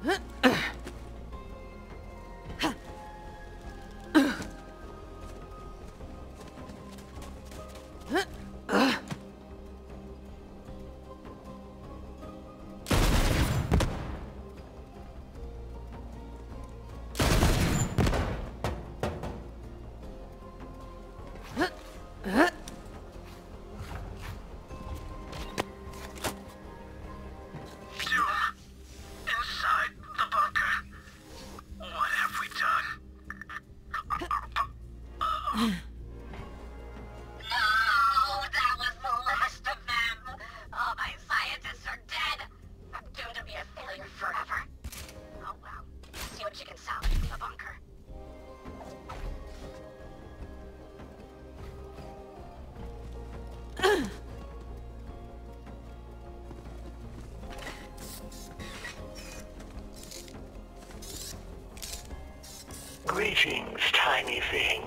Greetings, tiny thing.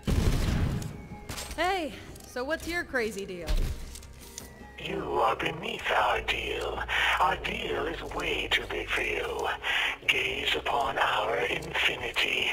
Hey, so what's your crazy deal? You are beneath our deal. Our deal is way too big for you. Gaze upon our infinity.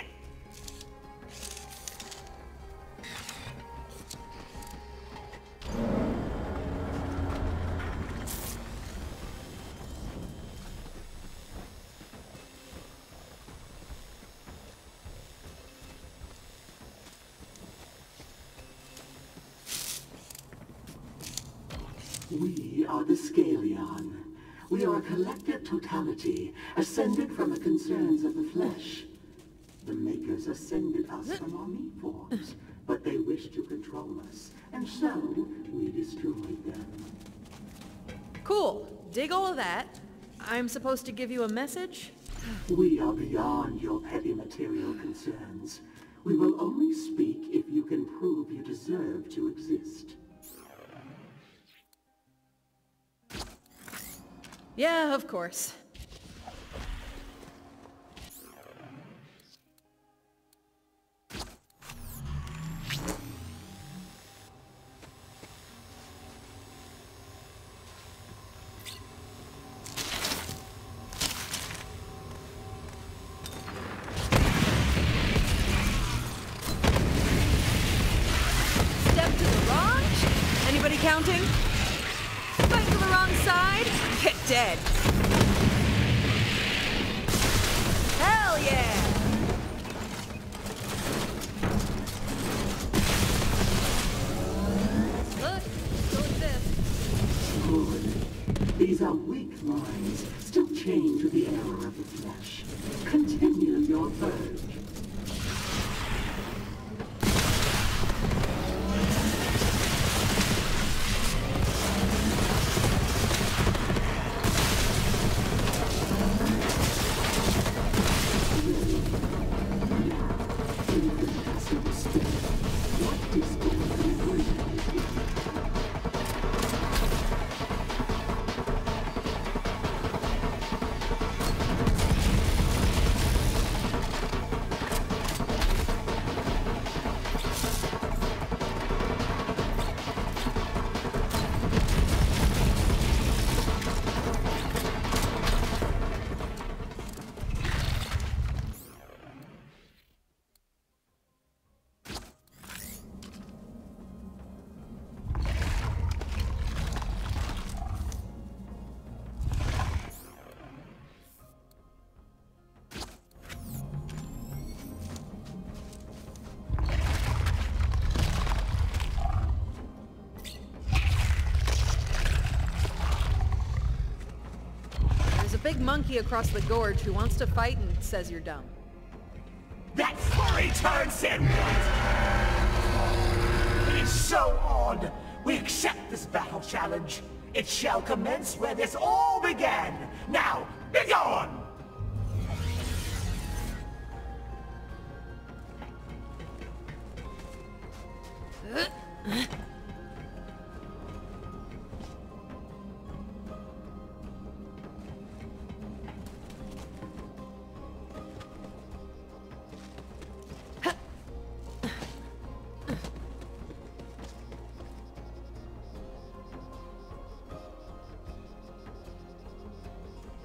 We are the Scalion. We are a collective totality, ascended from the concerns of the flesh. The Makers ascended us from our meat forms, but they wish to control us, and so we destroyed them. Cool. Dig all of that. I'm supposed to give you a message? We are beyond your petty material concerns. We will only speak if you can prove you deserve to exist. Yeah, of course. Step to the wrong? Anybody counting? Fight to the wrong side? Get dead. Hell yeah! Look, still exists. Good. These are weak minds, still chained to the error of the flesh. Continue your purge. Big monkey across the gorge who wants to fight and says you're dumb. That furry turd said what? It is so odd. We accept this battle challenge. It shall commence where this all began.